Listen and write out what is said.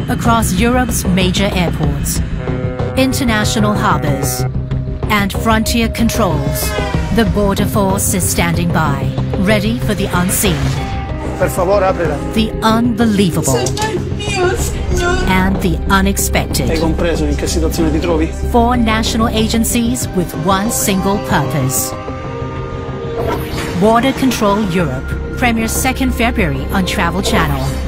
across Europe's major airports, international harbors, and frontier controls. The border force is standing by, ready for the unseen, Per favore, aprila. the unbelievable, and the Hai unexpected. compreso in che situazione ti trovi? 4 national agencies with one single purpose. Border Control Europe premieres 2nd February on Travel Channel.